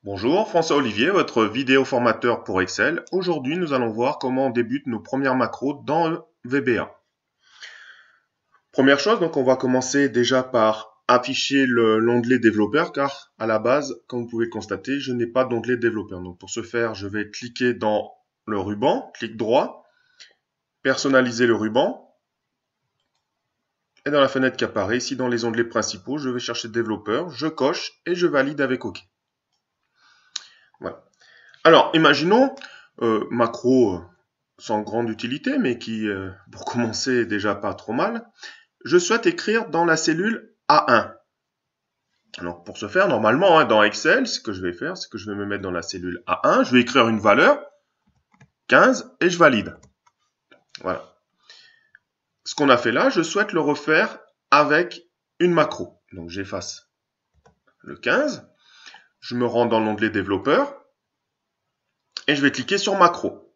Bonjour, François Olivier, votre vidéo formateur pour Excel. Aujourd'hui, nous allons voir comment on débute nos premières macros dans VBA. Première chose, donc on va commencer déjà par afficher l'onglet développeur car à la base, comme vous pouvez le constater, je n'ai pas d'onglet développeur. Donc pour ce faire, je vais cliquer dans le ruban, clic droit, personnaliser le ruban. Et dans la fenêtre qui apparaît ici dans les onglets principaux, je vais chercher développeur, je coche et je valide avec OK. Voilà. Alors, imaginons macro sans grande utilité, mais qui, pour commencer, est déjà pas trop mal. Je souhaite écrire dans la cellule A1. Alors, pour ce faire, normalement, dans Excel, ce que je vais faire, c'est que je vais me mettre dans la cellule A1, je vais écrire une valeur, 15, et je valide. Voilà. Ce qu'on a fait là, je souhaite le refaire avec une macro. Donc, j'efface le 15, je me rends dans l'onglet développeur, et je vais cliquer sur macro.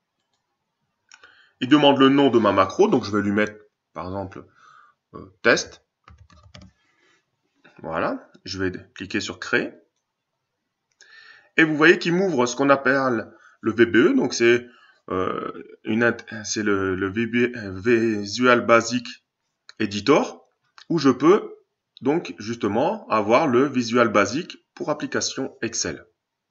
Il demande le nom de ma macro, donc je vais lui mettre, par exemple, test. Voilà, je vais cliquer sur créer. Et vous voyez qu'il m'ouvre ce qu'on appelle le VBE, donc c'est le Visual Basic Editor, où je peux donc justement avoir le Visual Basic pour application Excel.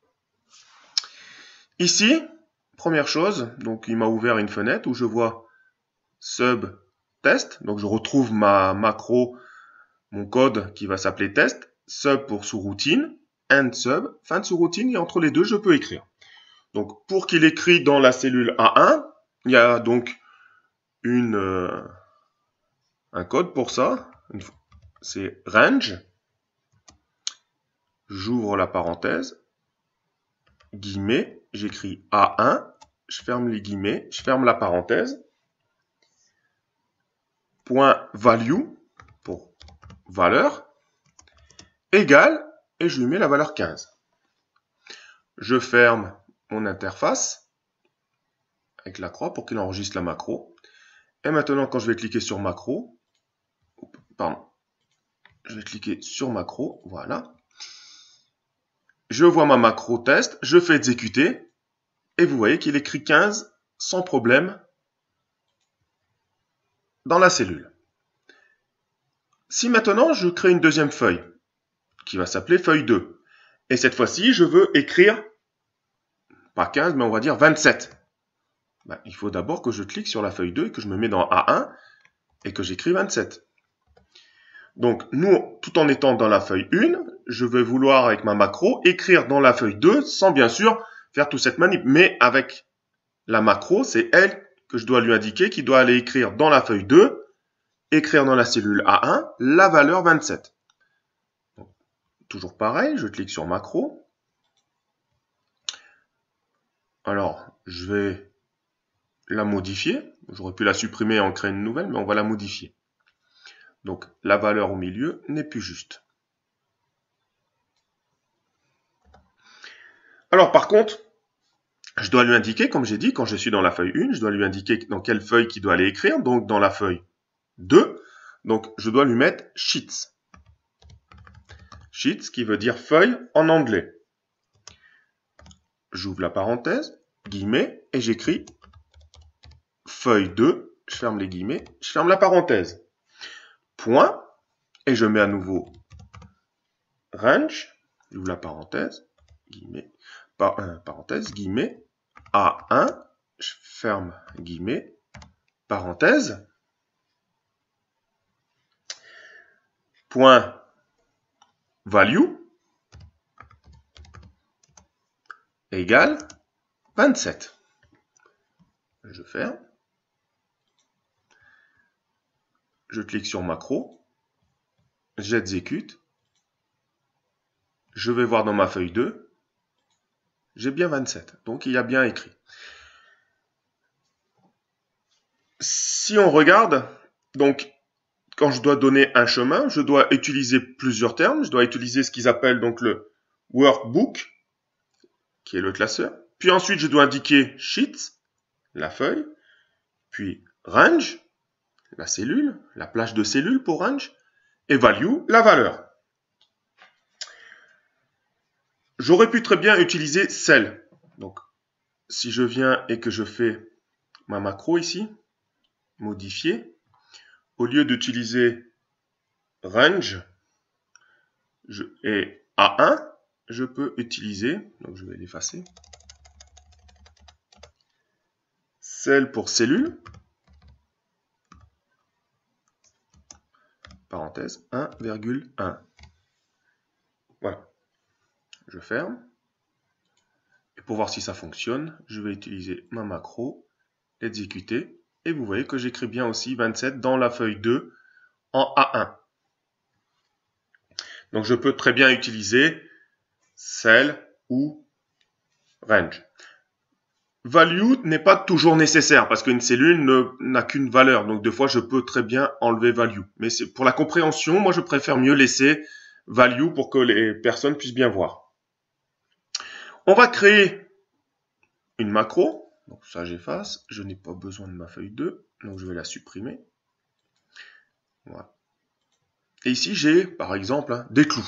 Ici, première chose, donc il m'a ouvert une fenêtre où je vois sub test, donc je retrouve ma macro, mon code qui va s'appeler test, sub pour sous-routine, end sub, fin de sous-routine, et entre les deux, je peux écrire. Donc, pour qu'il écrit dans la cellule A1, il y a donc un code pour ça. C'est range. J'ouvre la parenthèse, guillemets, j'écris A1, je ferme les guillemets, je ferme la parenthèse, point value, pour valeur, égale, et je lui mets la valeur 15. Je ferme mon interface avec la croix pour qu'il enregistre la macro. Et maintenant, quand je vais cliquer sur macro, je vais cliquer sur macro, voilà. Je vois ma macro test, je fais exécuter, et vous voyez qu'il écrit 15 sans problème dans la cellule. Si maintenant je crée une deuxième feuille, qui va s'appeler feuille 2, et cette fois-ci, je veux écrire, pas 15, mais on va dire 27. Il faut d'abord que je clique sur la feuille 2 et que je me mets dans A1 et que j'écris 27. Donc, nous, tout en étant dans la feuille 1, je vais vouloir, avec ma macro, écrire dans la feuille 2, sans bien sûr faire toute cette manip. Mais avec la macro, c'est elle que je dois lui indiquer, qui doit aller écrire dans la feuille 2, écrire dans la cellule A1, la valeur 27. Donc, toujours pareil, je clique sur macro. Alors, je vais la modifier. J'aurais pu la supprimer et en créer une nouvelle, mais on va la modifier. Donc, la valeur au milieu n'est plus juste. Alors, par contre, je dois lui indiquer, comme j'ai dit, quand je suis dans la feuille 1, je dois lui indiquer dans quelle feuille qu'il doit aller écrire. Donc, dans la feuille 2, donc je dois lui mettre Sheets. Sheets qui veut dire feuille en anglais. J'ouvre la parenthèse, guillemets, et j'écris feuille 2, je ferme les guillemets, je ferme la parenthèse. Point, et je mets à nouveau range, j'ouvre la parenthèse, guillemets, parenthèse, guillemets, A1, je ferme guillemets, parenthèse, point value égale 27. Je ferme. Je clique sur macro. J'exécute. Je vais voir dans ma feuille 2. J'ai bien 27. Donc, il y a bien écrit. Si on regarde, donc, quand je dois donner un chemin, je dois utiliser plusieurs termes. Je dois utiliser ce qu'ils appellent donc le workbook, qui est le classeur. Puis ensuite, je dois indiquer sheets, la feuille. Puis range, la cellule, la plage de cellules pour range. Et value, la valeur. j'aurais pu très bien utiliser cell. Donc, si je viens et que je fais ma macro ici, modifier, au lieu d'utiliser range et A1, je peux utiliser, donc je vais l'effacer, cell pour cellule, parenthèse 1,1. Voilà. Je ferme. Et pour voir si ça fonctionne, je vais utiliser ma macro, l'exécuter. Et vous voyez que j'écris bien aussi 27 dans la feuille 2 en A1. Donc je peux très bien utiliser cell ou range. Value n'est pas toujours nécessaire parce qu'une cellule n'a qu'une valeur. Donc, des fois, je peux très bien enlever value. Mais c'est pour la compréhension, moi, je préfère mieux laisser value pour que les personnes puissent bien voir. On va créer une macro. Donc, ça, j'efface. Je n'ai pas besoin de ma feuille 2. Donc, je vais la supprimer. Voilà. Et ici, j'ai, par exemple, des clous.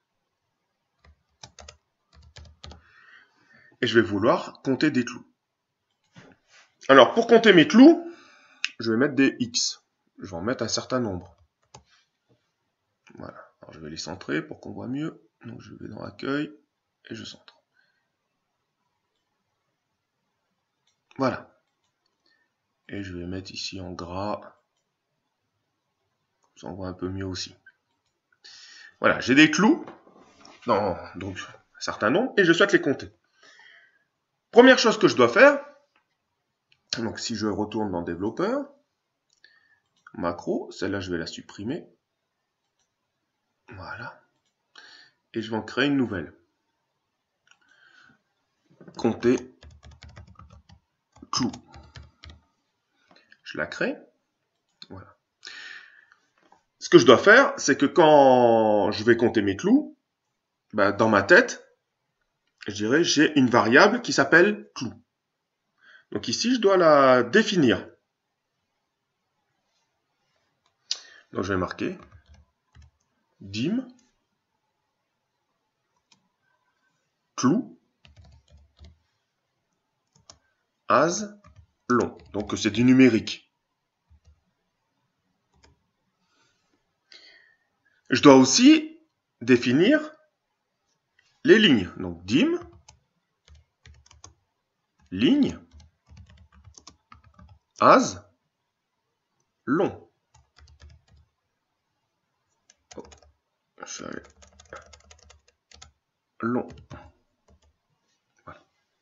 Et je vais vouloir compter des clous. Alors, pour compter mes clous, je vais mettre des X. Je vais en mettre un certain nombre. Voilà. Alors, je vais les centrer pour qu'on voit mieux. Donc, je vais dans Accueil et je centre. Voilà. Et je vais mettre ici en gras. Ça on voit un peu mieux aussi. Voilà, j'ai des clous. Donc, un certain nombre. Et je souhaite les compter. Première chose que je dois faire. Donc, si je retourne dans Développeur. Macro. Celle-là, je vais la supprimer. Voilà. Et je vais en créer une nouvelle. Compter clous. Je la crée. Voilà. Ce que je dois faire, c'est que quand je vais compter mes clous, ben, dans ma tête, je dirais, j'ai une variable qui s'appelle clou. Donc ici, je dois la définir. Donc je vais marquer dim clou as long. Donc c'est du numérique. Je dois aussi définir les lignes. Donc dim ligne as long. Long. Voilà.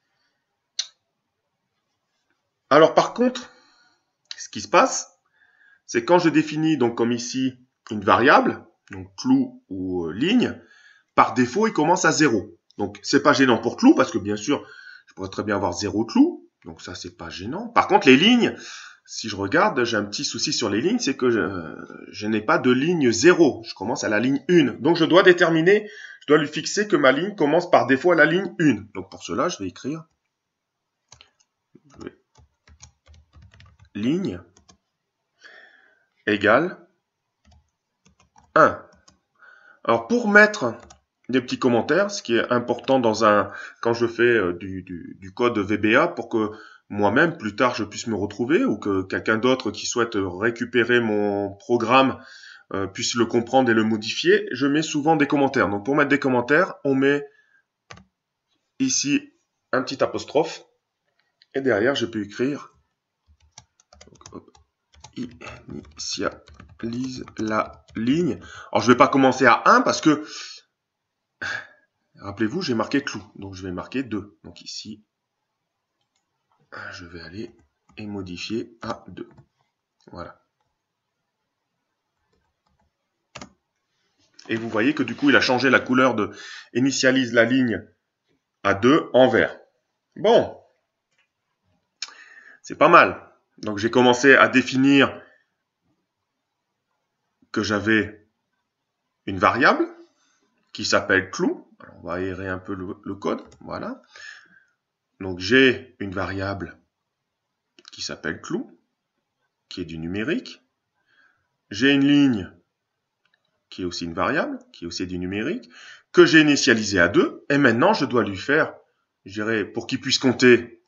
Alors par contre, ce qui se passe, c'est quand je définis, donc comme ici, une variable, donc clou ou ligne, par défaut, il commence à 0. Donc c'est pas gênant pour clou, parce que bien sûr, je pourrais très bien avoir 0 clou. Donc ça, c'est pas gênant. Par contre, les lignes, si je regarde, j'ai un petit souci sur les lignes, c'est que je n'ai pas de ligne 0. Je commence à la ligne 1. Donc je dois déterminer, je dois lui fixer que ma ligne commence par défaut à la ligne 1. Donc pour cela, je vais écrire ligne égale 1. Alors pour mettre des petits commentaires, ce qui est important quand je fais du code VBA pour que moi-même, plus tard, je puisse me retrouver ou que quelqu'un d'autre qui souhaite récupérer mon programme puisse le comprendre et le modifier, je mets souvent des commentaires. Donc pour mettre des commentaires, on met ici un petit apostrophe et derrière, je peux écrire initialise la ligne. Alors je ne vais pas commencer à 1 parce que rappelez-vous, j'ai marqué clou, donc je vais marquer 2. Donc ici, je vais aller et modifier à 2. Voilà. Et vous voyez que du coup, il a changé la couleur de initialise la ligne à 2 en vert. Bon, c'est pas mal. Donc j'ai commencé à définir que j'avais une variable qui s'appelle clou. Alors, on va aérer un peu le code. Voilà. Donc j'ai une variable qui s'appelle clou, qui est du numérique. J'ai une ligne qui est aussi une variable, qui est aussi du numérique, que j'ai initialisé à 2, et maintenant je dois lui faire, je dirais, pour qu'il puisse compter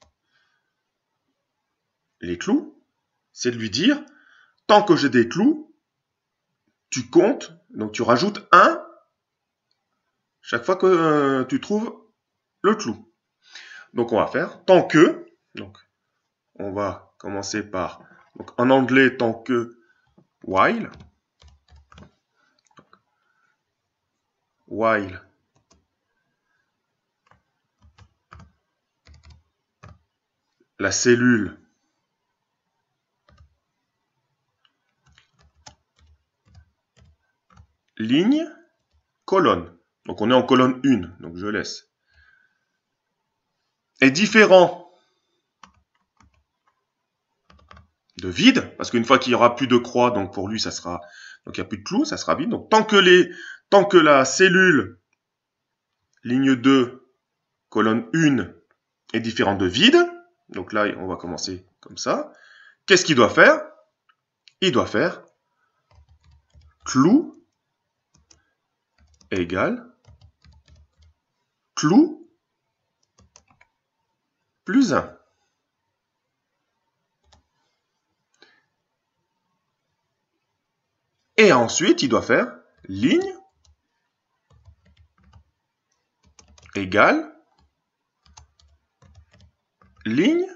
les clous, c'est de lui dire, tant que j'ai des clous, tu comptes, donc tu rajoutes 1 chaque fois que tu trouves le clou. Donc on va faire tant que, donc on va commencer par, donc en anglais tant que while, while la cellule ligne, colonne. Donc on est en colonne 1, donc je laisse. Est différent de vide, parce qu'une fois qu'il n'y aura plus de croix, donc pour lui ça sera, donc il n'y a plus de clous, ça sera vide. Donc tant que la cellule ligne 2, colonne 1 est différente de vide, donc là on va commencer comme ça. Qu'est-ce qu'il doit faire? Il doit faire clou égale clou plus 1. Et ensuite, il doit faire ligne égale ligne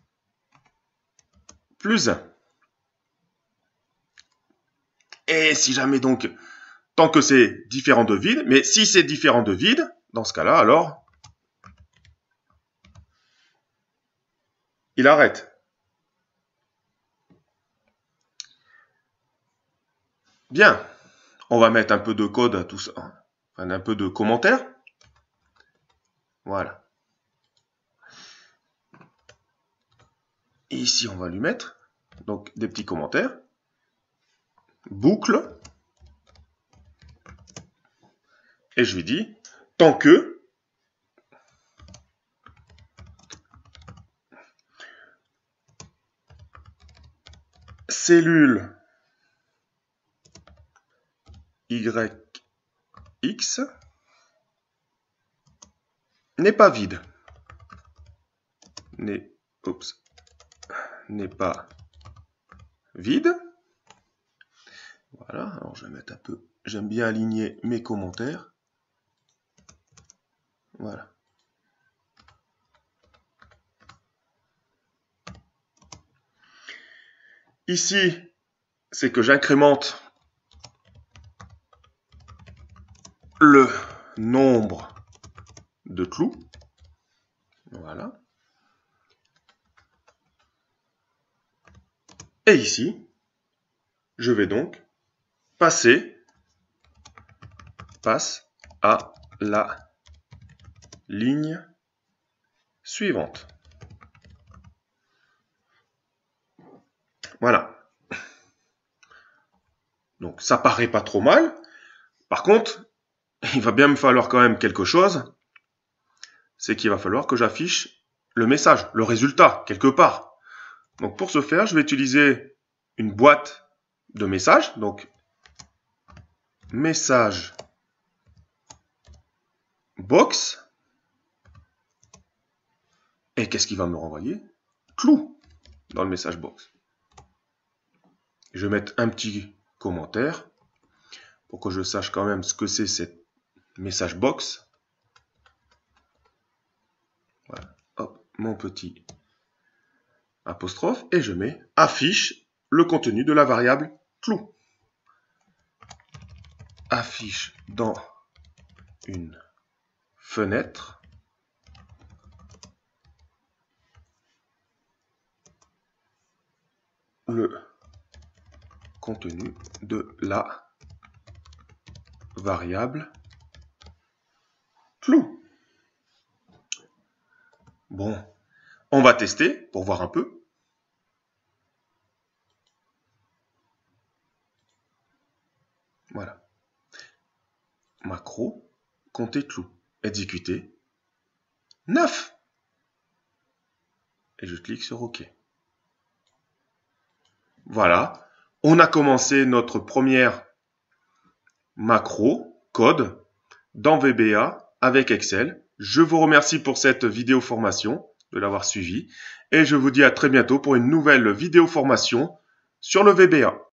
plus 1. Et si jamais donc, tant que c'est différent de vide, mais si c'est différent de vide, dans ce cas-là, alors, il arrête. Bien, on va mettre un peu de code à tout ça, enfin, un peu de commentaires. Voilà. Et ici, on va lui mettre donc des petits commentaires. Boucle. Et je lui dis, tant que cellule YX n'est pas vide. N'est pas vide. Voilà, alors je vais mettre un peu, j'aime bien aligner mes commentaires. Voilà. Ici, c'est que j'incrémente le nombre de clous. Voilà. Et ici, je vais donc passe à la ligne suivante. Voilà. Donc ça paraît pas trop mal. Par contre, il va bien me falloir quand même quelque chose. C'est qu'il va falloir que j'affiche le message, le résultat, quelque part. Donc pour ce faire, je vais utiliser une boîte de messages. Donc message box. Et qu'est-ce qu'il va me renvoyer? Clou dans le message box. Je vais mettre un petit commentaire pour que je sache quand même ce que c'est cette message box. Voilà. Hop, mon petit apostrophe et je mets affiche le contenu de la variable clou. Affiche dans une fenêtre le contenu de la variable clou. Bon, on va tester pour voir un peu. Voilà. Macro, compter clou. Exécuter. 9. Et je clique sur OK. Voilà. On a commencé notre première macros, codes dans VBA avec Excel. Je vous remercie pour cette vidéo formation, de l'avoir suivie, et je vous dis à très bientôt pour une nouvelle vidéo formation sur le VBA.